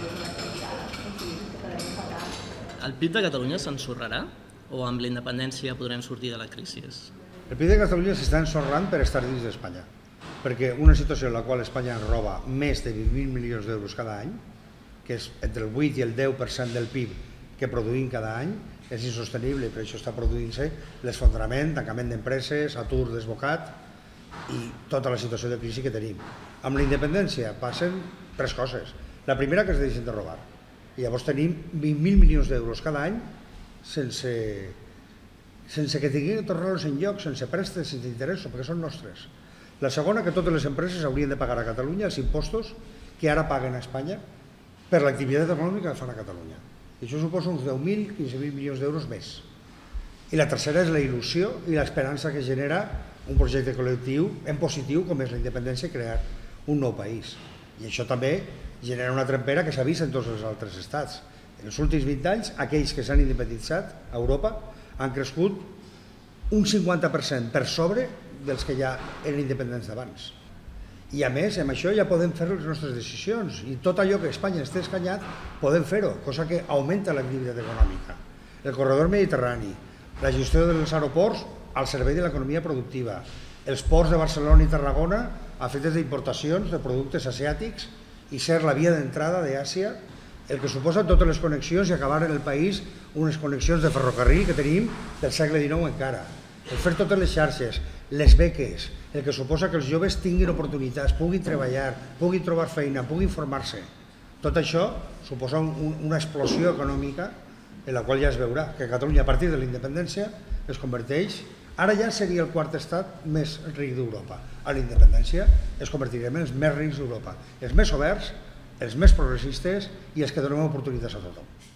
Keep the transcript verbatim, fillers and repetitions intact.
si és una crisi ara, o si quedarem fatal. El P I B de Catalunya s'ensorrarà o amb la independència podrem sortir de la crisi? El P I B de Catalunya s'està ensorrant per estar dins d'Espanya, perquè una situació en la qual Espanya roba més de vint mil milions d'euros cada any, que és entre el vuit i el deu per cent del P I B que produïm cada any, és insostenible i per això està produint-se l'esfondrament, tancament d'empreses, atur desbocat i tota la situació de crisi que tenim. Amb la independència passen tres coses. La primera, que es deixen de robar. I llavors tenim vint mil milions d'euros cada any sense, sense que tinguin que tornar-los en lloc, sense préstecs, sense interessos, perquè són nostres. La segona, que totes les empreses haurien de pagar a Catalunya els impostos que ara paguen a Espanya per l'activitat econòmica que fan a Catalunya. I això suposa uns deu mil, quinze mil milions d'euros més. I la tercera és la il·lusió i l'esperança que genera un projecte col·lectiu en positiu com és la independència i crear un nou país. I això també genera una trempera que s'ha vist en tots els altres estats. En els últims vint anys, aquells que s'han independitzat a Europa han crescut un cinquanta per cent per sobre dels que ja eren independents d'abans. I a més, amb això ja podem fer les nostres decisions i tot allò que Espanya esté escanyat podem fer-ho, cosa que augmenta l'activitat econòmica. El corredor mediterrani, la gestió dels aeroports al servei de l'economia productiva, els ports de Barcelona i Tarragona a efectes d'importacions de productes asiàtics i ser la via d'entrada d'Àsia, el que suposa totes les connexions i acabar en el país unes connexions de ferrocarril que tenim del segle dinou encara. El fer totes les xarxes, les beques, el que suposa que els joves tinguin oportunitats, puguin treballar, puguin trobar feina, puguin formar-se. Tot això suposa un, una explosió econòmica en la qual ja es veurà que Catalunya a partir de la independència es converteix, ara ja seria el quart estat més ric d'Europa. A la independència es convertirem en els més rics d'Europa, els més oberts, els més progressistes i els que donem oportunitats a tothom.